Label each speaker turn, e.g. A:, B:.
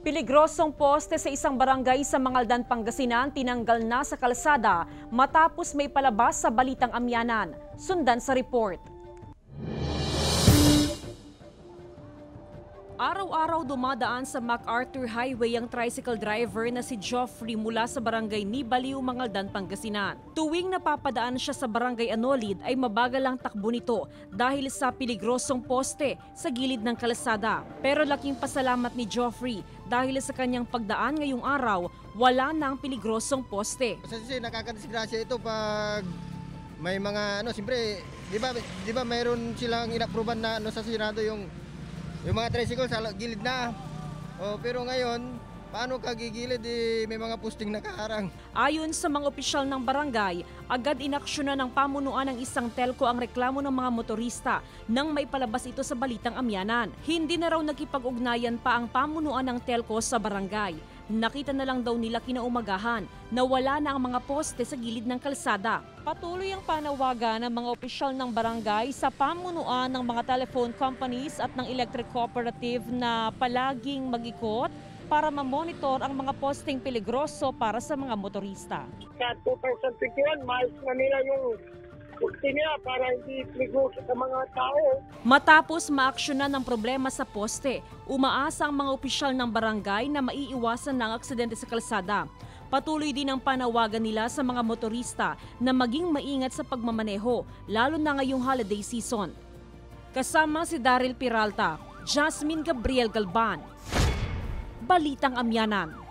A: Peligrosong poste sa isang barangay sa Mangaldan, Pangasinan tinanggal na sa kalsada matapos may palabas sa Balitang Amyanan. Sundan sa report. Araw-araw dumadaan sa MacArthur Highway ang tricycle driver na si Geoffrey mula sa barangay Nibaliw, Mangaldan, Pangasinan. Tuwing napapadaan siya sa barangay Anolid ay mabagal ang takbo nito dahil sa peligrosong poste sa gilid ng kalsada. Pero laking pasalamat ni Geoffrey dahil sa kanyang pagdaan ngayong araw, wala na ang peligrosong poste.
B: Kasi nakakadisgrasya ito pag may mga siyempre, di ba mayroon silang inapruban na sa Senado yung mga tricycle sa gilid na. Pero ngayon, paano kagigilid may mga posting nakaharang?
A: Ayon sa mga opisyal ng barangay, agad inaksyonan ng pamunuan ng isang telco ang reklamo ng mga motorista nang maipalabas ito sa Balitang Amyanan. Hindi na raw nakipag-ugnayan pa ang pamunuan ng telco sa barangay. Nakita na lang daw nila kinaumagahan na wala na ang mga poste sa gilid ng kalsada. Patuloy ang panawagan ng mga opisyal ng barangay sa pamunuan ng mga telephone companies at ng electric cooperative na palaging mag-ikot para mamonitor ang mga posting peligroso para sa mga motorista.
C: Sa 2021, maayos na nila yung poste niya para hindi peligroso sa mga tao.
A: Matapos maaksyonan ng problema sa poste, umaasa ang mga opisyal ng barangay na maiiwasan ng aksidente sa kalsada. Patuloy din ang panawagan nila sa mga motorista na maging maingat sa pagmamaneho, lalo na ngayong holiday season. Kasama si Daryl Peralta, Jasmine Gabriel Galban, Balitang Amyanan.